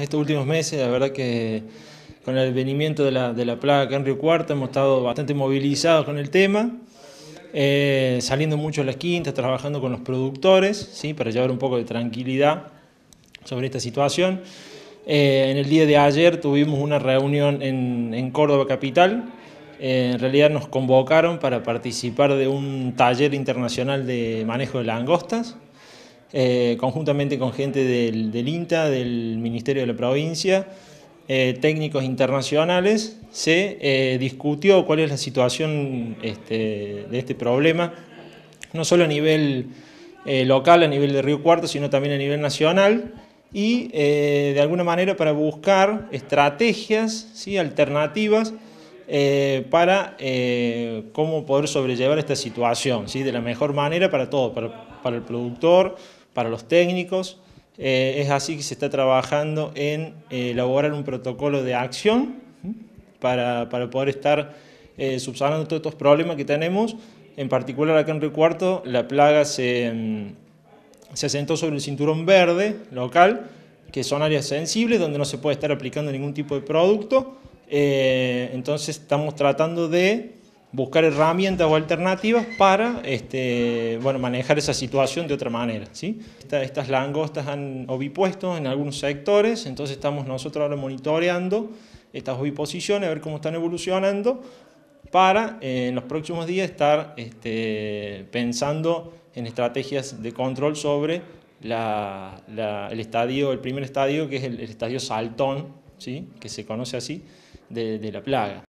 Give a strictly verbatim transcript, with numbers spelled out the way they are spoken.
Estos últimos meses, la verdad que con el advenimiento de la, de la plaga acá en Río Cuarto hemos estado bastante movilizados con el tema, eh, saliendo mucho a las quintas, trabajando con los productores, ¿sí? Para llevar un poco de tranquilidad sobre esta situación. Eh, en el día de ayer tuvimos una reunión en, en Córdoba capital. Eh, en realidad nos convocaron para participar de un taller internacional de manejo de langostas. Eh, conjuntamente con gente del, del INTA, del Ministerio de la Provincia, eh, técnicos internacionales, se eh, discutió cuál es la situación este, de este problema, no solo a nivel eh, local, a nivel de Río Cuarto, sino también a nivel nacional, y eh, de alguna manera para buscar estrategias, ¿sí?, alternativas eh, para eh, cómo poder sobrellevar esta situación, ¿sí?, de la mejor manera para todos, para, para el productor, para los técnicos. Eh, es así que se está trabajando en eh, elaborar un protocolo de acción para, para poder estar eh, subsanando todos estos problemas que tenemos. En particular acá en Río Cuarto la plaga se, se asentó sobre el cinturón verde local, que son áreas sensibles donde no se puede estar aplicando ningún tipo de producto. Eh, entonces estamos tratando de buscar herramientas o alternativas para este, bueno, manejar esa situación de otra manera, ¿sí? Esta, estas langostas han ovipuesto en algunos sectores, entonces estamos nosotros ahora monitoreando estas oviposiciones, a ver cómo están evolucionando, para eh, en los próximos días estar este, pensando en estrategias de control sobre la, la, el estadio, el primer estadio, que es el, el estadio Saltón, ¿sí?, que se conoce así, de, de la plaga.